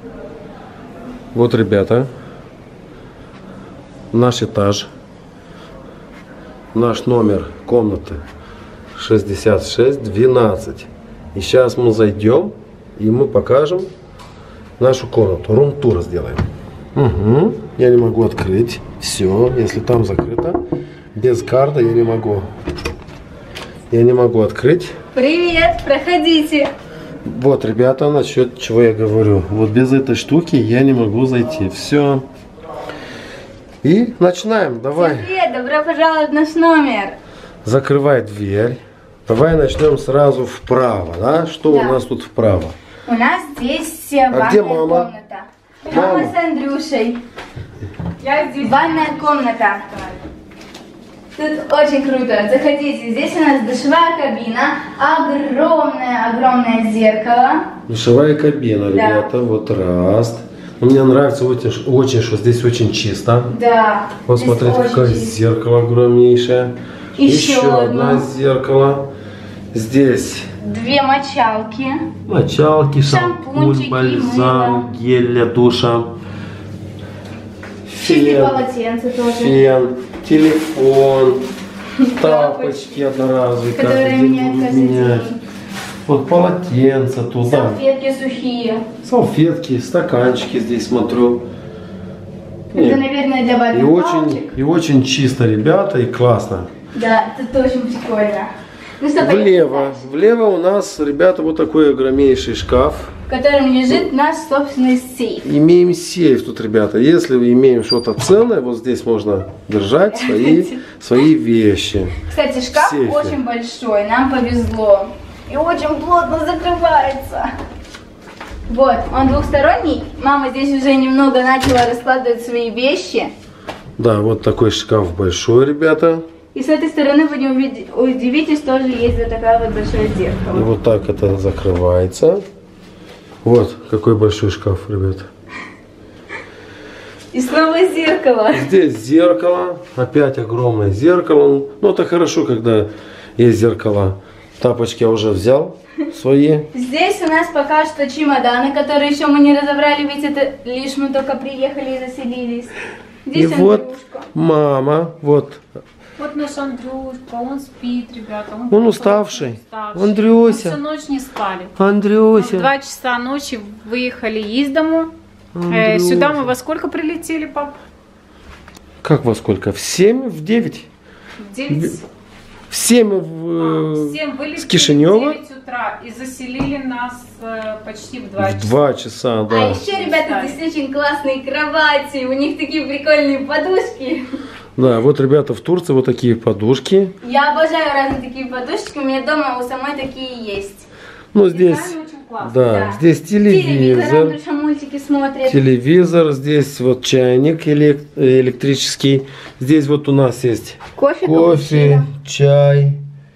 Вот, ребята, наш этаж, наш номер комнаты 6612. И сейчас мы зайдем и мы покажем нашу комнату. Рум-тур сделаем. Угу. Я не могу открыть. Все, если там закрыто. Без карты я не могу. Я не могу открыть. Привет, проходите. Вот, ребята, насчет чего я говорю. Вот без этой штуки я не могу зайти. Все. И начинаем. Давай. Привет, добро пожаловать в наш номер. Закрывай дверь. Давай начнем сразу вправо. Да? Что у нас тут вправо? У нас здесь ванная где мама? комната. Мама с Андрюшей. Я здесь. Ванная комната. Тут очень круто. Заходите. Здесь у нас душевая кабина. Огромное зеркало. Душевая кабина, ребята. Да. Вот раз. Мне нравится очень, что здесь очень чисто. Да. Вот смотрите, какое зеркало огромнейшее. Еще одно зеркало. Здесь две мочалки. Мочалки, шампунь, бальзам, гель для душа. Чистые полотенца тоже. Фен, телефон, тапочки одноразовые, которые менять. Вот полотенца туда. Салфетки сухие. Салфетки, стаканчики здесь смотрю. Это, наверное, для ванны. И очень чисто, ребята, и классно. Да, это очень прикольно. Ну, что, влево у нас, ребята, вот такой огромнейший шкаф. В котором лежит наш собственный сейф. Имеем сейф тут, ребята. Если мы имеем что-то ценное, вот здесь можно держать свои вещи. Кстати, шкаф очень большой, нам повезло. И очень плотно закрывается. Вот, он двухсторонний. Мама здесь уже немного начала раскладывать свои вещи. Да, вот такой шкаф большой, ребята. И с этой стороны вы не удивитесь, тоже есть вот такая вот большое зеркало. И вот так это закрывается. Вот какой большой шкаф, ребята. И снова зеркало. Здесь зеркало, опять огромное зеркало. Ну, это хорошо, когда есть зеркало. Тапочки я уже взял свои. Здесь у нас пока что чемоданы, которые еще мы не разобрали, ведь это лишь мы только приехали и заселились. Здесь и вот мама, вот. Вот наш Андрюшка, он спит, ребята. Он уставший. Андрюся. Мы всю ночь не спали. Андрюся. Мы в 2 часа ночи выехали из дому. Сюда мы во сколько прилетели, пап? Как во сколько? В 7, в 9? В 9? В 7 вылетели с Кишинева. В 9 утра и заселили нас почти в 2 часа. В 2 часа, да. А еще, ребята, здесь очень классные кровати, у них такие прикольные подушки. Да, вот, ребята, в Турции вот такие подушки. Я обожаю разные такие подушечки, у меня дома у самой такие есть. Ну, здесь, да, здесь телевизор. Мультики смотрят. Телевизор, здесь вот чайник электрический. Здесь вот у нас есть кофе, чай,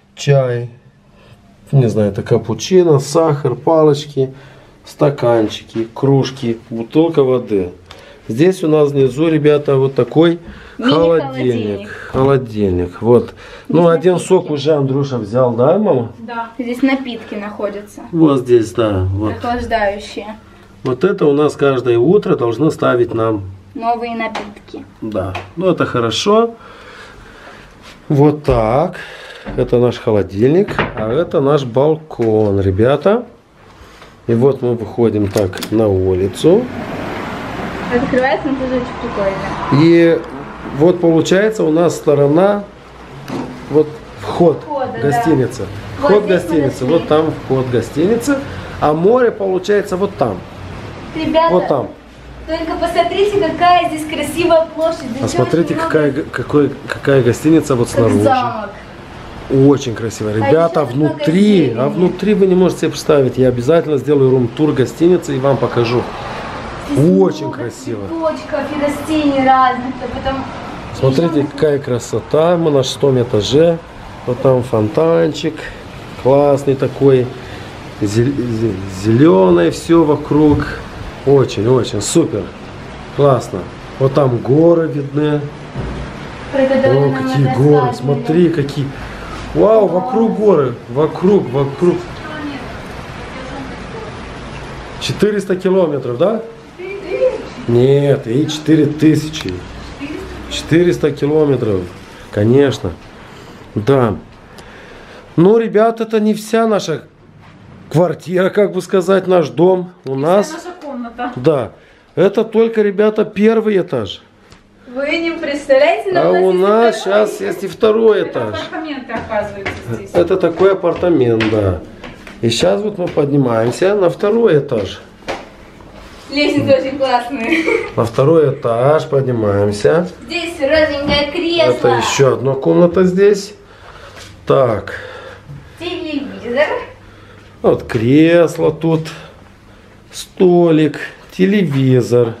не знаю, это капучино, сахар, палочки, стаканчики, кружки, бутылка воды. Здесь у нас внизу, ребята, вот такой холодильник. Вот. Ну, один сок уже Андрюша взял, да, мама? Да. Здесь напитки находятся. Вот здесь, да. Вот. Охлаждающие. Вот это у нас каждое утро должно ставить нам новые напитки. Да. Ну, это хорошо. Вот так. Это наш холодильник, а это наш балкон, ребята. И вот мы выходим так на улицу. Открывается, но тоже очень прикольно. И вот получается у нас сторона, вот вход гостиницы. Да. Вход гостиницы, вот там вход гостиницы, а море получается вот там. Ребята, вот там. Только посмотрите, какая здесь красивая площадь. А смотрите, какая гостиница вот снаружи. Замок. Очень красиво. Ребята, внутри вы не можете себе представить. Я обязательно сделаю рум-тур гостиницы и вам покажу. Здесь очень красиво. Цветочков и растений разных. Смотрите, какая красота. Мы на 6-м этаже. Вот там фонтанчик. Классный такой. Зеленое все вокруг. Очень супер. Классно. Вот там горы видны. О, какие горы. Смотри, какие. Вау, вокруг горы. Вокруг. 400 километров, да? Нет, и 4000. 400 километров, конечно. Да. Но, ребят, это не вся наша квартира, как бы сказать, наш дом. У нас... наша комната. Да. Это только, ребята, первый этаж. Вы не представляете, но А у нас есть сейчас есть и второй Это этаж. апартаменты, оказывается, здесь. Это такой апартамент, да. И сейчас вот мы поднимаемся на второй этаж. лестница очень классная. На второй этаж поднимаемся. Здесь розовенькое кресло. Это еще одна комната здесь. Так. Телевизор. Вот кресло тут. Столик. Телевизор.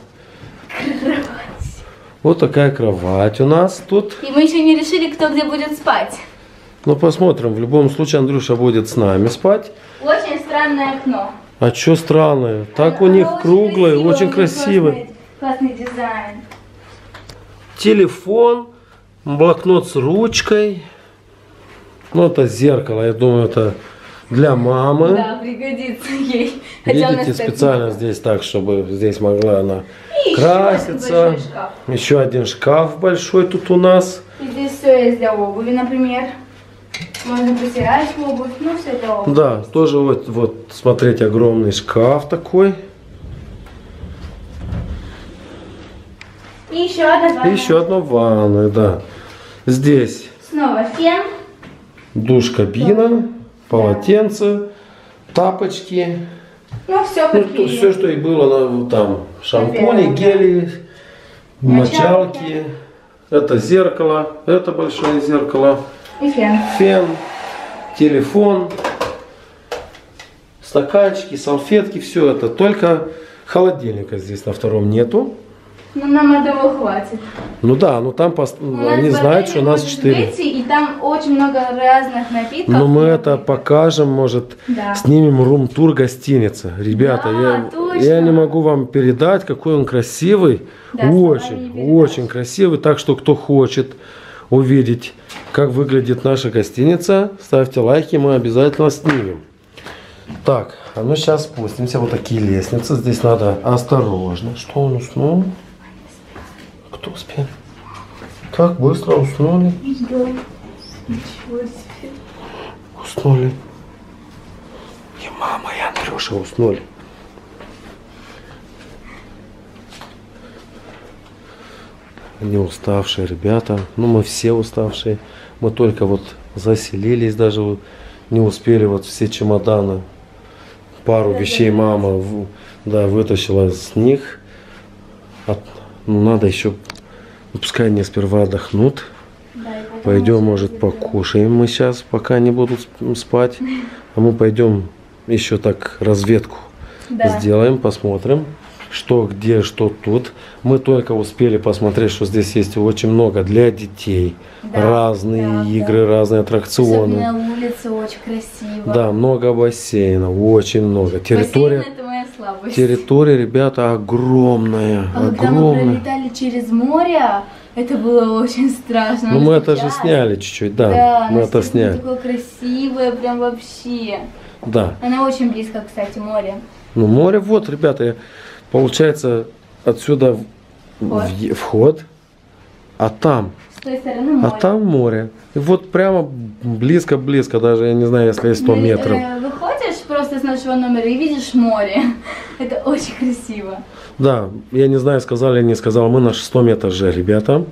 Вот такая кровать у нас тут. И мы еще не решили, кто где будет спать. Ну, посмотрим. В любом случае, Андрюша будет с нами спать. Очень странное окно. А что странное? Так у них круглое, очень красивое. Классный дизайн. Телефон, блокнот с ручкой. Ну, это зеркало, я думаю, это для мамы. Да, пригодится ей. Хотя у нас Видите, так специально нет. здесь так, чтобы здесь могла она И еще краситься. один большой шкаф. Еще один шкаф большой тут у нас. И здесь все есть для обуви, например. Можно постирать обувь, ну все для обуви. Да, тоже вот, смотрите, огромный шкаф такой. И еще одна И ванная. еще одна ванная, да. Здесь Снова фен. душ-кабина, полотенце, тапочки. Ну все Ну, купили. все, что и было там. Шампуни, Наверное, гели, Мочалки. мочалки. Это зеркало, это большое зеркало. И фен. Фен, телефон, стаканчики, салфетки, все это. Только холодильника здесь на втором нету. Ну нам одного хватит. Ну да, ну там У нас они знают, что у нас может 4. выйти, и там очень много разных напитков. Но мы это покажем, может, Да. снимем рум-тур гостиницы. Ребята, Да, точно. я не могу вам передать, какой он красивый. Да, словами Очень, не передашь. очень красивый. Так что, кто хочет увидеть, как выглядит наша гостиница, ставьте лайки, мы обязательно снимем. Так, а ну сейчас спустимся. Вот такие лестницы. Здесь надо осторожно. Что он уснул? Кто спит? Так быстро уснули? Да. Ничего себе. Уснули. И мама, и Андрюша уснули. Они уставшие ребята. Ну, мы все уставшие. Мы только вот заселились, даже не успели вот все чемоданы. Пару вещей мама вытащила с них. Ну, надо еще, пускай они сперва отдохнут. Да, и потом Пойдем, уже может, заберем. покушаем мы сейчас, пока они будут спать. А мы пойдем еще так разведку Да. сделаем, посмотрим, что где, что тут. Мы только успели посмотреть, что здесь есть очень много для детей. Да, Разные да, игры, разные аттракционы. Особенно на улице очень красиво. Да, много бассейнов, очень много. Территория, Бассейн — это моя слабость. территория, ребята, огромная. А когда мы огромная. пролетали через море, это было очень страшно. Ну, мы это же сейчас. сняли чуть-чуть, да. Да, Мы но это сейчас сняли. такое красивое, прям вообще. Да. Она очень близко, кстати, море. Ну, море, вот, ребята, получается, отсюда вход, а там, С той стороны море. а там море. И вот прямо близко-близко, даже, я не знаю, если есть 100 метров. Выходишь просто с нашего номера и видишь море. Это очень красиво. Да, я не знаю, сказали или не сказал, мы на 6 этаже, ребята.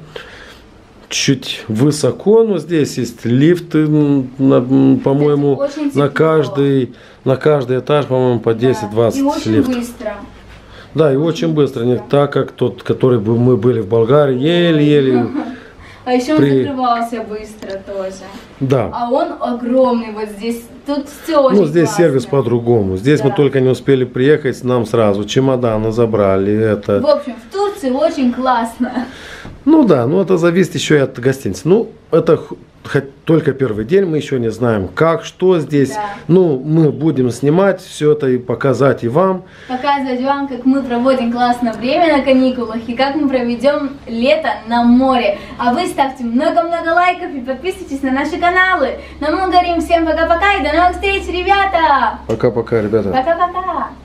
Чуть высоко, но здесь есть лифты, по-моему, Очень на тепло. каждый этаж, по-моему, по 10-20 И очень лифтов. быстро. Да, и очень быстро, не так, как тот, который мы были в Болгарии, еле-еле. А еще он При- закрывался быстро тоже. Да. А он огромный вот здесь. Тут все очень Ну, здесь классно. сервис по-другому. Здесь мы Да. только не успели приехать, нам сразу чемоданы забрали. В Это... общем, в Турции очень классно. Ну да, ну это зависит еще и от гостиницы. Ну, это только первый день, мы еще не знаем, как, что здесь. Да. Ну, мы будем снимать все это и показать и вам. Показывать вам, как мы проводим классное время на каникулах и как мы проведем лето на море. А вы ставьте много-много лайков и подписывайтесь на наши каналы. Но мы говорим всем пока-пока и до новых встреч, ребята! Пока-пока, ребята. Пока-пока!